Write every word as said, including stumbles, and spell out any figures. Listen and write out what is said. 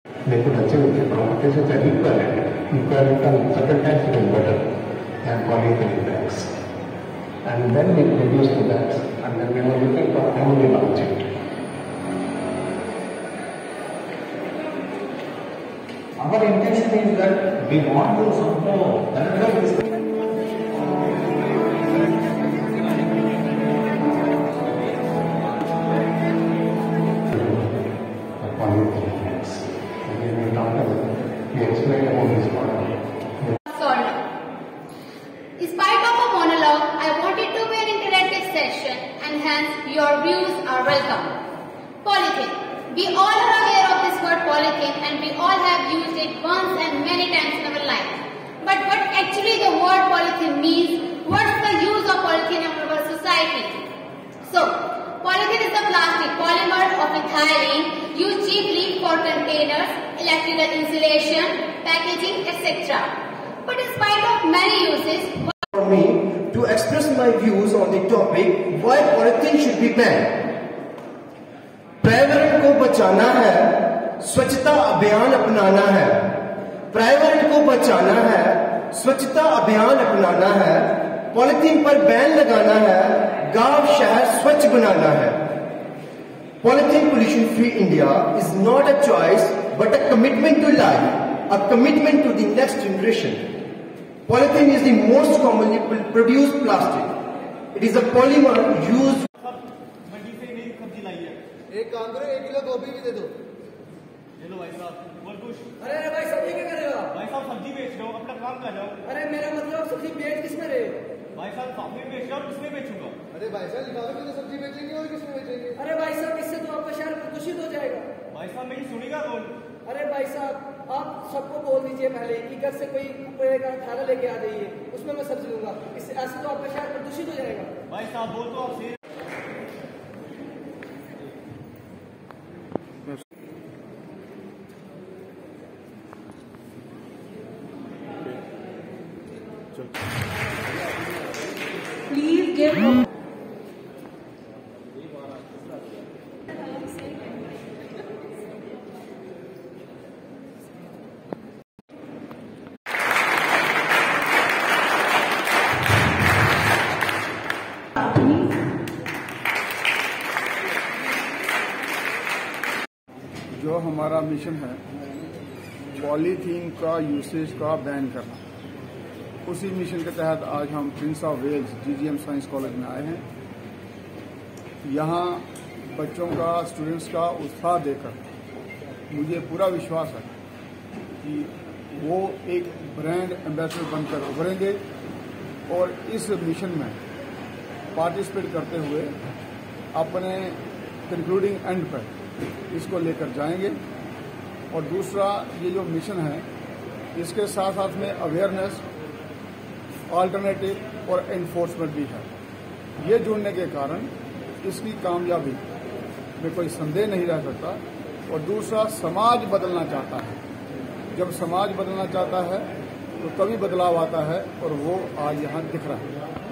लेकिन अच्छे बच्चे competitions are equivalent. Equivalent on certain times it is better than polyethylene bags. And then we produced the bags, and then we were looking for how we launch it. Our intention is that we want to somehow another this. Despite of a monologue, I want it to be an interactive session, and hence your views are welcome. Polythene. We all are aware of this word polythene, and we all have used it once and many times in our life. But what actually the word polythene means? What's the use of polythene in our society? So, polythene is a plastic polymer of ethylene used chiefly for containers, electrical insulation, packaging, et cetera. But in spite of many uses, for me to express my views on the topic why polythene should be banned. पर्यावरण को बचाना है, स्वच्छता अभियान अपनाना है। पर्यावरण को बचाना है, स्वच्छता अभियान अपनाना है। पॉलीथीन पर बैन लगाना है, गांव शहर स्वच्छ बनाना है। Polythene pollution free India is not a choice but a commitment to life, a commitment to the next generation. Polythene is the most commonly produced plastic. It is a polymer used. एक काम करो, एक kilo गोभी भी दे दो। ये लो भाई साहब, और कुछ? अरे अरे भाई सब्जी क्या कर रहे हो आप? भाई साहब सब्जी बेच रहे हो, अपना काम कर जाओ। अरे मेरा मतलब सब्जी बेच किसमें रहे हो? भाई साहब सामने बेच रहे हो, किसमें बेचूंगा? अरे भाई साहब लिखा दो कि सब्जी बेचेंगे और किसमें बेचेंगे? अरे भाई साहब इससे तो आपका शहर प्रदूषित हो जाएगा। भाई साहब मेरी सुनेगा कौन? अरे भाई साहब आप सबको बोल दीजिए पहले कि घर से कोई कूड़े का थैला लेके आ जाइए, उसमें मैं सब्जी लूंगा। इससे ऐसे तो आपका शहर प्रदूषित हो जाएगा। भाई साहब बोल तो आपसे। Please give up. जो हमारा मिशन है पॉलीथीन का यूसेज का बैन करना, उसी मिशन के तहत आज हम prince of Wales GGM science college में आए हैं। यहाँ बच्चों का, स्टूडेंट्स का उत्साह देखकर मुझे पूरा विश्वास है कि वो एक ब्रांड एम्बेसडर बनकर उभरेंगे और इस मिशन में पार्टिसिपेट करते हुए अपने कंक्लूडिंग एंड पर इसको लेकर जाएंगे। और दूसरा, ये जो मिशन है इसके साथ साथ में अवेयरनेस, अल्टरनेटिव और एनफोर्समेंट भी है। ये जुड़ने के कारण इसकी कामयाबी में कोई संदेह नहीं रह सकता। और दूसरा, समाज बदलना चाहता है। जब समाज बदलना चाहता है तो तभी बदलाव आता है, और वो आज यहाँ दिख रहा है।